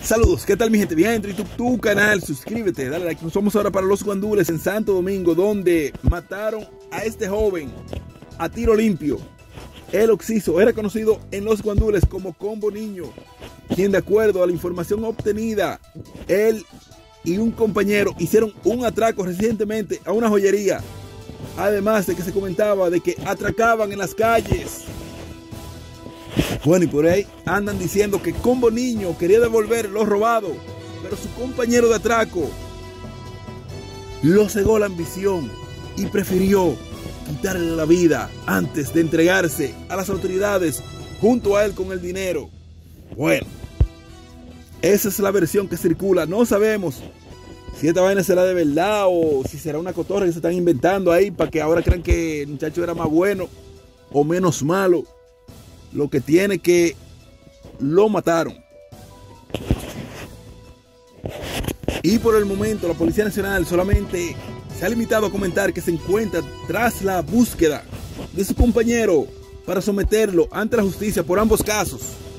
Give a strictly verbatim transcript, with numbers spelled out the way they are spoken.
Saludos, ¿qué tal mi gente? Bien, entra en tu, tu canal, suscríbete, dale like. Nos vamos ahora para Los Guandules en Santo Domingo, donde mataron a este joven a tiro limpio. El occiso era conocido en Los Guandules como Combo Niño, quien de acuerdo a la información obtenida, él y un compañero hicieron un atraco recientemente a una joyería. Además de que se comentaba de que atracaban en las calles. Bueno, y por ahí andan diciendo que Combo Niño quería devolver lo robado, pero su compañero de atraco lo cegó la ambición y prefirió quitarle la vida antes de entregarse a las autoridades junto a él con el dinero. Bueno, esa es la versión que circula. No sabemos si esta vaina será de verdad o si será una cotorra que se están inventando ahí para que ahora crean que el muchacho era más bueno o menos malo. Lo que tiene que lo mataron. Y por el momento la Policía Nacional solamente se ha limitado a comentar que se encuentra tras la búsqueda de su compañero para someterlo ante la justicia por ambos casos.